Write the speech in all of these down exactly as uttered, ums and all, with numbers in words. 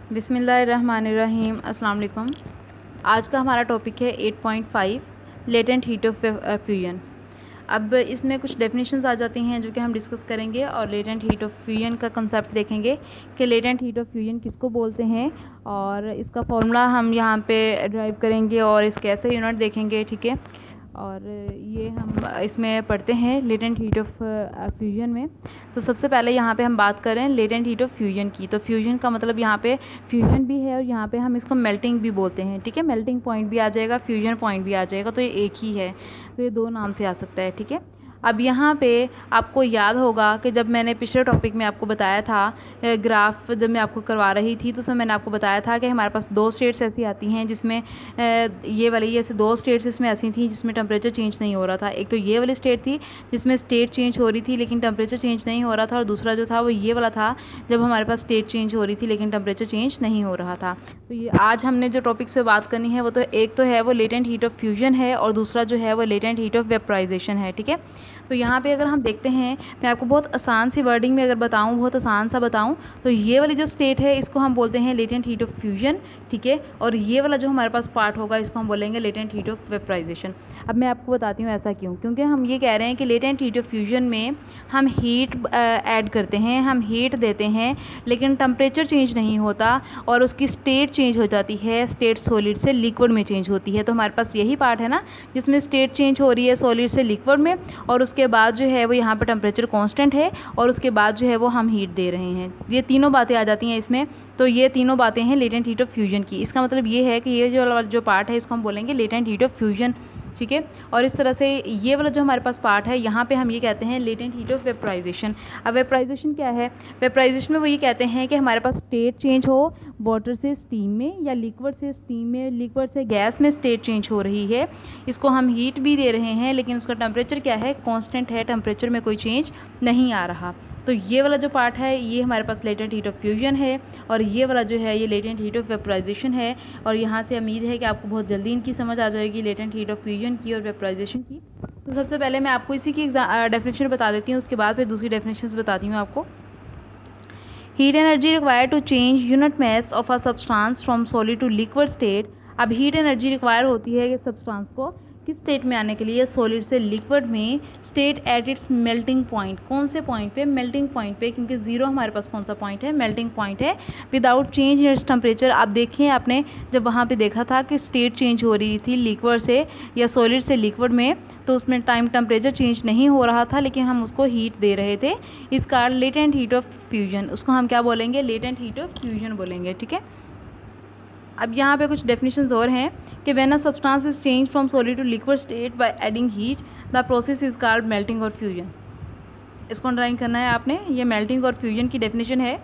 बिस्मिल्लाहिर्रहमानिर्रहीम। अस्सलाम वालेकुम। आज का हमारा टॉपिक है eight point five latent heat of fusion. अब इसमें कुछ डेफिनेशंस आ जाती हैं जो कि हम डिस्कस करेंगे और लेटेंट हीट ऑफ फ्यूजन का कंसेप्ट देखेंगे कि लेटेंट हीट ऑफ फ्यूजन किसको बोलते हैं और इसका फॉर्मूला हम यहाँ पे ड्राइव करेंगे और इसके ऐसे यूनिट देखेंगे, ठीक है। और ये हम इसमें पढ़ते हैं लेटेंट हीट ऑफ फ्यूजन में। तो सबसे पहले यहाँ पे हम बात करें लेटेंट हीट ऑफ फ्यूजन की। तो फ्यूजन का मतलब यहाँ पे फ्यूजन भी है और यहाँ पे हम इसको मेल्टिंग भी बोलते हैं, ठीक है। मेल्टिंग पॉइंट भी आ जाएगा, फ्यूजन पॉइंट भी आ जाएगा, तो ये एक ही है, तो ये दो नाम से आ सकता है, ठीक है। अब यहाँ पे आपको याद होगा कि जब मैंने पिछले टॉपिक में आपको बताया था, ग्राफ जब मैं आपको करवा रही थी तो उसमें मैंने आपको बताया था कि हमारे पास दो स्टेट्स ऐसी आती हैं जिसमें ये वाली ऐसे दो स्टेट्स इसमें ऐसी थी जिसमें टेम्परेचर चेंज नहीं हो रहा था। एक तो ये वाली स्टेट थी जिसमें स्टेट चेंज हो रही थी लेकिन टेम्परेचर चेंज नहीं हो रहा था, और दूसरा जो था वो ये वाला था जब हमारे पास स्टेट चेंज हो रही थी लेकिन टेम्परेचर चेंज नहीं हो रहा था। तो ये आज हमने जो टॉपिक्स पे बात करनी है वो तो एक तो है वो लेटेंट हीट ऑफ फ्यूजन है और दूसरा जो है वो लेटेंट हीट ऑफ वेपराइजेशन है, ठीक है। तो यहाँ पे अगर हम देखते हैं, मैं आपको बहुत आसान सी वर्डिंग में अगर बताऊँ, बहुत आसान सा बताऊँ, तो ये वाली जो स्टेट है इसको हम बोलते हैं लेटेंट हीट ऑफ फ्यूजन, ठीक है। और ये वाला जो हमारे पास पार्ट होगा इसको हम बोलेंगे लेटेंट हीट ऑफ वेपराइजेशन। अब मैं आपको बताती हूँ ऐसा क्यों, क्योंकि हम ये कह रहे हैं कि लेटेंट हीट ऑफ फ्यूजन में हम हीट ऐड करते हैं, हम हीट देते हैं, लेकिन टेम्परेचर चेंज नहीं होता और उसकी स्टेट चेंज हो जाती है, स्टेट सॉलिड से लिक्विड में चेंज होती है। तो हमारे पास यही पार्ट है ना जिसमें स्टेट चेंज हो रही है सॉलिड से लिक्विड में, और उसके बाद जो है वो यहाँ पर टेम्परेचर कांस्टेंट है और उसके बाद जो है वो हम हीट दे रहे हैं। ये तीनों बातें आ जाती हैं इसमें। तो ये तीनों बातें हैं लेटेंट हीट ऑफ फ्यूजन की। इसका मतलब ये है कि ये जो वाला जो पार्ट है इसको हम बोलेंगे लेटेंट हीट ऑफ फ्यूजन, ठीक है। और इस तरह से ये वाला जो हमारे पास पार्ट है यहाँ पे हम ये कहते हैं लेटेंट हीट ऑफ वेपराइजेशन। अब वेपराइजेशन क्या है? वेपराइजेशन में वो ये कहते हैं कि हमारे पास स्टेट चेंज हो वाटर से स्टीम में या लिक्विड से स्टीम में, लिक्विड से गैस में स्टेट चेंज हो रही है, इसको हम हीट भी दे रहे हैं लेकिन उसका टेम्परेचर क्या है? कॉन्स्टेंट है, टेम्परेचर में कोई चेंज नहीं आ रहा। तो ये वाला जो पार्ट है ये हमारे पास लेटेंट हीट ऑफ फ्यूजन है और ये वाला जो है ये लेटेंट हीट ऑफ वेपराइजेशन है। और यहाँ से उम्मीद है कि आपको बहुत जल्दी इनकी समझ आ जाएगी लेटेंट हीट ऑफ फ्यूजन की और वेपराइजेशन की। तो सबसे पहले मैं आपको इसी की डेफिनेशन बता देती हूँ, उसके बाद फिर दूसरी डेफिनेशन बताती हूँ आपको। Heat energy required to change unit mass of a substance from solid to liquid state. अब हीट एनर्जी रिक्वायर होती है कि सब्सटेंस को किस स्टेट में आने के लिए? सॉलिड से लिक्विड में। State at its melting point. कौन से पॉइंट पे? मेल्टिंग पॉइंट पे, क्योंकि जीरो हमारे पास कौन सा पॉइंट है? मेल्टिंग पॉइंट है। Without change in its temperature. आप देखिए आपने जब वहाँ पे देखा था कि स्टेट चेंज हो रही थी लिक्विड से या सॉलिड से लिक्विड में, तो उसमें टाइम टेम्परेचर चेंज नहीं हो रहा था लेकिन हम उसको हीट दे रहे थे। इसका लेटेंट हीट ऑफ फ्यूजन, उसको हम क्या बोलेंगे? लेटेंट हीट ऑफ फ्यूजन बोलेंगे, ठीक है। अब यहाँ पे कुछ डेफिनेशंस और हैं कि when a substance is change from solid to liquid state by adding heat the process is called melting और फ्यूजन। इसको अंडरलाइन करना है आपने, ये मेल्टिंग और फ्यूजन की डेफिनेशन है।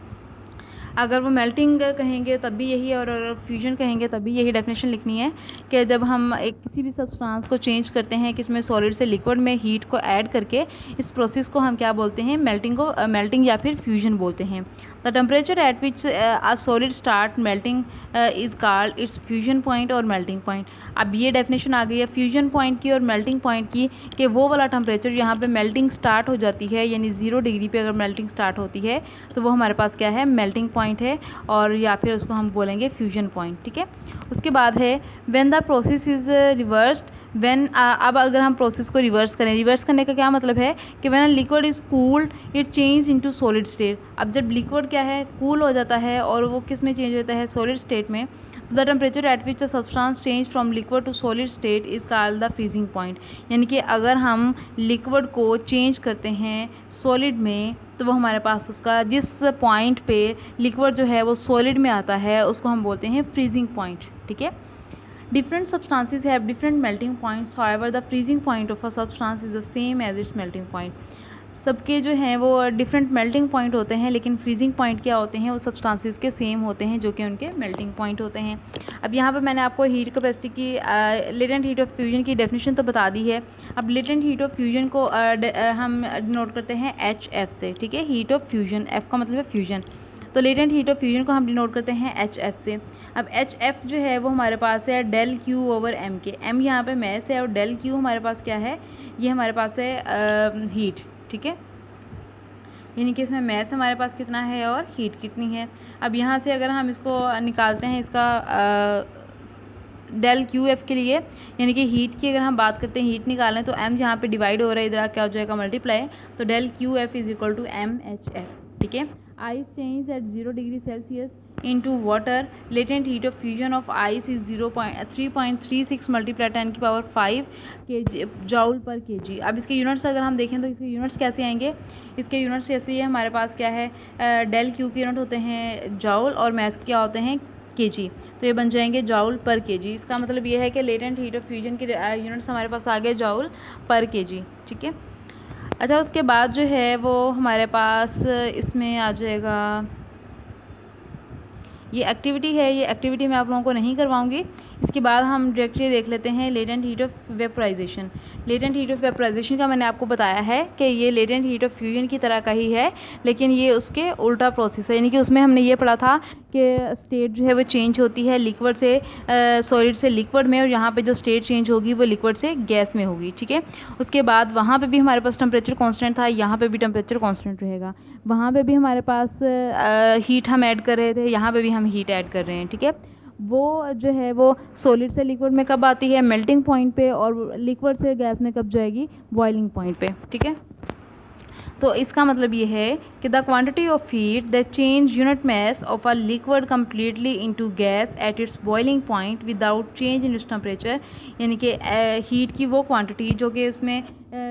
अगर वो मेल्टिंग कहेंगे तब भी यही, और अगर फ्यूजन कहेंगे तब भी यही डेफिनेशन लिखनी है कि जब हम एक किसी भी सब्सटेंस को चेंज करते हैं किसमें? सॉलिड से लिक्विड में, हीट को ऐड करके, इस प्रोसेस को हम क्या बोलते हैं? मेल्टिंग को मेल्टिंग या फिर फ्यूजन बोलते हैं। The temperature at which a solid start melting is called its fusion point और मेल्टिंग पॉइंट। अब ये डेफिनेशन आ गई है फ्यूजन पॉइंट की और मेल्टिंग पॉइंट की कि वो वाला टेम्परेचर यहाँ पे मेल्टिंग स्टार्ट हो जाती है, यानी ज़ीरो डिग्री पे अगर मेल्टिंग स्टार्ट होती है तो वो हमारे पास क्या है? मेल्टिंग पॉइंट है, और या फिर उसको हम बोलेंगे फ्यूजन पॉइंट, ठीक है। उसके बाद है when the process is reversed. When अब अगर हम प्रोसेस को रिवर्स करें, रिवर्स करने का क्या मतलब है कि when liquid is cooled it change into solid state. अब जब लिक्विड क्या है? कूल हो जाता है और वो किस में चेंज होता है? सॉलिड स्टेट में। The temperature at which the substance change from liquid to solid state is called the freezing point. यानी कि अगर हम लिक्विड को चेंज करते हैं सॉलिड में तो वो हमारे पास उसका जिस पॉइंट पे लिक्विड जो है वो सॉलिड में आता है उसको हम बोलते हैं फ्रीजिंग पॉइंट, ठीक है। Different substances have different melting points. However, the freezing point of a substance is the same as its melting point. सबके जो हैं वो डिफरेंट मेल्टिंग पॉइंट होते हैं लेकिन फ्रीजिंग पॉइंट क्या होते हैं? वो सब्सटेंसेस के सेम होते हैं जो कि उनके मेल्टिंग पॉइंट होते हैं। अब यहाँ पे मैंने आपको हीट कैपेसिटी की लेटेंट हीट ऑफ फ्यूजन की डेफिनेशन तो बता दी है। अब लेटेंट हीट ऑफ फ्यूजन को आ, आ, हम नोट करते हैं एच एफ से, ठीक है। हीट ऑफ फ्यूजन, एफ का मतलब है फ्यूजन, तो लेटेंट हीट ऑफ फ्यूजन को हम डिनोट करते हैं एच एफ से। अब एच एफ जो है वो हमारे पास है del Q over M K. M यहाँ पे मैस है और डेल क्यू हमारे पास क्या है? ये हमारे पास है हीट, ठीक है। यानी कि इसमें मैस हमारे पास कितना है और हीट कितनी है। अब यहाँ से अगर हम इसको निकालते हैं इसका डेल क्यू एफ के लिए, यानी कि हीट की अगर हम बात करते हैं, हीट निकालें तो एम जहाँ पे डिवाइड हो रहा है इधर क्या हो जाएगा मल्टीप्लाई, तो del Q F is equal to M H F. ठीक है, ice change at zero degree Celsius into water, latent heat of fusion of ice is zero point three point three six multiply ten की power five K G जॉउल पर के जी। अब इसके units अगर हम देखें तो इसके यूनिट्स कैसे आएंगे, इसके यूनिट्स ऐसे ही है, हमारे पास क्या है डेल क्यू के यूनिट होते हैं जॉउल और मैस के क्या होते हैं के जी, तो ये बन जाएंगे जॉउल पर के जी। इसका मतलब ये है कि लेटेंट हीट ऑफ फ्यूजन के यूनिट्स हमारे पास आ गए जॉउल पर के जी। ठीक है, अच्छा उसके बाद जो है वो हमारे पास इसमें आ जाएगा ये एक्टिविटी है, ये एक्टिविटी मैं आप लोगों को नहीं करवाऊंगी। इसके बाद हम डायरेक्टली देख लेते हैं latent heat of vaporisation. Latent heat of vaporisation का मैंने आपको बताया है कि ये लेटेंट हीट ऑफ फ्यूजन की तरह का ही है, लेकिन ये उसके उल्टा प्रोसेस है। यानी कि उसमें हमने ये पढ़ा था कि स्टेट जो है वो चेंज होती है लिक्विड से सॉलिड से लिक्विड में, और यहाँ पे जो स्टेट चेंज होगी वो लिक्विड से गैस में होगी। ठीक है, उसके बाद वहाँ पे भी हमारे पास टेम्परेचर कांस्टेंट था, यहाँ पे भी टेम्परेचर कांस्टेंट रहेगा। वहाँ पे भी हमारे पास हीट हम ऐड कर रहे थे, यहाँ पे भी हम हीट ऐड कर रहे हैं। ठीक है, वो जो है वो सॉलिड से लिक्विड में कब आती है, मेल्टिंग पॉइंट पे, और लिक्विड से गैस में कब जाएगी, बॉइलिंग पॉइंट पे। ठीक है, तो इसका मतलब ये है कि the quantity of heat that change unit mass of a liquid completely into gas at its boiling point without change in its temperature, यानी कि हीट की वो क्वांटिटी जो कि उसमें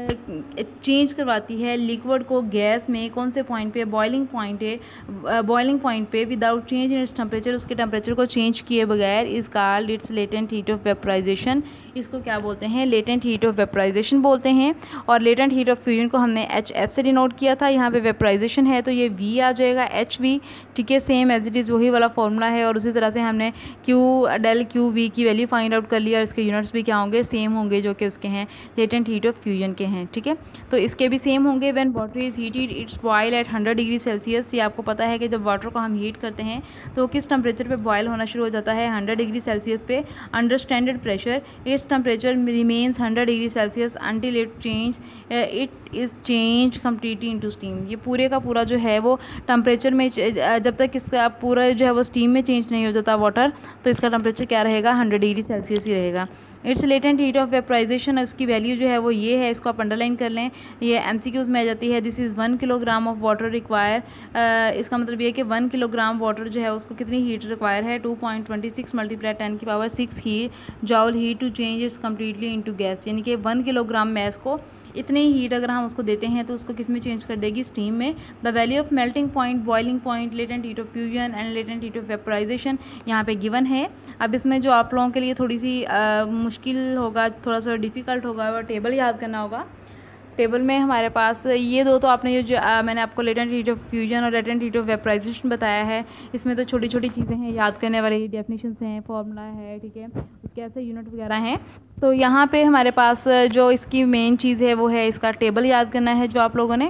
चेंज करवाती है लिक्विड को गैस में, कौन से पॉइंट पे, बॉइलिंग पॉइंट है, बॉइलिंग पॉइंट पे without change in its temperature, उसके टेम्परेचर को चेंज किए बगैर, is called its latent heat of vaporisation. इसको क्या बोलते हैं, लेटेंट हीट ऑफ वेपराइजेशन बोलते हैं। और लेटेंट हीट ऑफ फ्यूजन को हमने एच एफ से डिनोट किया था, यहाँ पे वेपराइजेशन है तो ये वी आ जाएगा, एच वी। ठीक है, सेम एज इट इज़ वही वाला फॉर्मूला है, और उसी तरह से हमने क्यू डेल क्यू वी की वैल्यू फाइंड आउट कर लिया, और इसके यूनिट्स भी क्या होंगे, सेम होंगे जो कि उसके हैं लेटेंट हीट ऑफ फ्यूजन के हैं। ठीक है, तो इसके भी सेम होंगे। When water is heated its boil at hundred degree Celsius. ये आपको पता है कि जब वाटर को हम हीट करते हैं तो किस टेम्परेचर पे बॉयल होना शुरू हो जाता है, हंड्रेड डिग्री सेल्सियस पे under standard pressure. Its temperature remains hundred degree Celsius until it change it is change completely into steam. ये पूरे का पूरा जो है वो टेम्परेचर में जब तक इसका पूरा जो है वो स्टीम में चेंज नहीं हो जाता वाटर, तो इसका टेम्परेचर क्या रहेगा, हंड्रेड डिग्री सेल्सियस ही रहेगा। Its latent heat of vaporisation, उसकी वैल्यू जो है वो ये है, इसको आप अंडरलाइन कर लें, ये एमसीक्यूज में आ जाती है। This is one kilogram of water require, इसका मतलब ये है कि वन किलोग्राम वाटर जो है उसको कितनी हीट रिक्वायर है, two point twenty six multiply ten की power six heat joule heat to change its completely into gas. यानी कि वन किलोग्राम मैस को इतनी हीट अगर हम उसको देते हैं तो उसको किस में चेंज कर देगी, स्टीम में। The value of melting point, boiling point, latent heat of fusion and latent heat of vaporisation यहाँ पे गिवन है। अब इसमें जो आप लोगों के लिए थोड़ी सी आ, मुश्किल होगा, थोड़ा सा डिफ़िकल्ट होगा, और टेबल याद करना होगा। टेबल में हमारे पास ये दो तो आपने जो आ, मैंने आपको लेटेंट हीट ऑफ फ्यूजन और लेटेंट हीट ऑफ वेपराइजेशन बताया है, इसमें तो छोटी छोटी चीज़ें हैं याद करने वाली, डेफिनेशन हैं, फॉर्मूला है। ठीक है, उसके ऐसे यूनिट वगैरह हैं। तो यहाँ पे हमारे पास जो इसकी मेन चीज़ है वो है इसका टेबल याद करना है जो आप लोगों ने।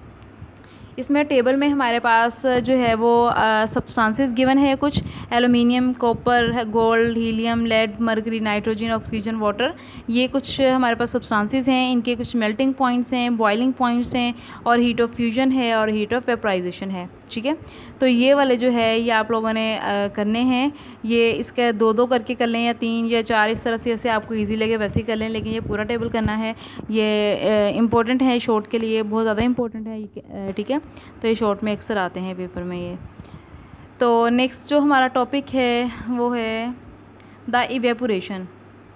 इसमें टेबल में हमारे पास जो है वो सब्सटेंसेस गिवन है कुछ, aluminium, copper, gold, helium, lead, mercury, nitrogen, oxygen, water. ये कुछ हमारे पास सब्सटेंसेस हैं, इनके कुछ मेल्टिंग पॉइंट्स हैं, बॉइलिंग पॉइंट्स हैं, और हीट ऑफ फ्यूजन है और हीट ऑफ वेपराइजेशन है। ठीक है, तो ये वाले जो है ये आप लोगों ने आ, करने हैं। ये इसके दो दो करके कर लें या तीन या चार, इस तरह से जैसे आपको इजी लगे वैसे ही कर लें, लेकिन ये पूरा टेबल करना है। ये इम्पोर्टेंट है शॉर्ट के लिए, बहुत ज़्यादा इम्पोर्टेंट है। ठीक है, तो ये शॉर्ट में अक्सर आते हैं पेपर में ये। तो नेक्स्ट जो हमारा टॉपिक है वो है द इवेपोरेशन।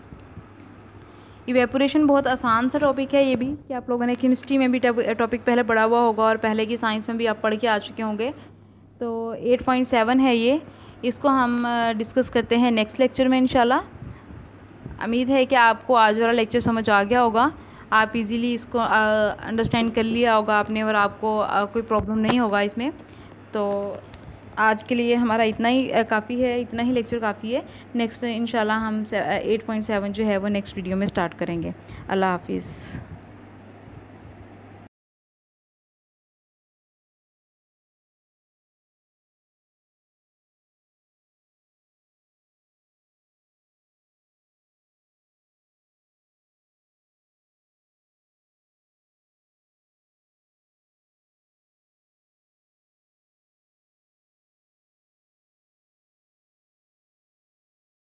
इवेपोरेशन बहुत आसान सा टॉपिक है ये भी, कि आप लोगों ने केमिस्ट्री में भी टॉपिक पहले पढ़ा हुआ होगा और पहले की साइंस में भी आप पढ़ के आ चुके होंगे। तो एट पॉइंट सेवन है ये, इसको हम डिस्कस करते हैं नेक्स्ट लेक्चर में इंशाल्लाह। उम्मीद है कि आपको आज वाला लेक्चर समझ आ गया होगा, आप इजीली इसको अंडरस्टैंड कर लिया होगा आपने, और आपको आ, कोई प्रॉब्लम नहीं होगा इसमें। तो आज के लिए हमारा इतना ही काफ़ी है, इतना ही लेक्चर काफ़ी है। नेक्स्ट इंशाल्लाह हम एट पॉइंट सेवन जो है वो नेक्स्ट वीडियो में स्टार्ट करेंगे। अल्लाह हाफिज़।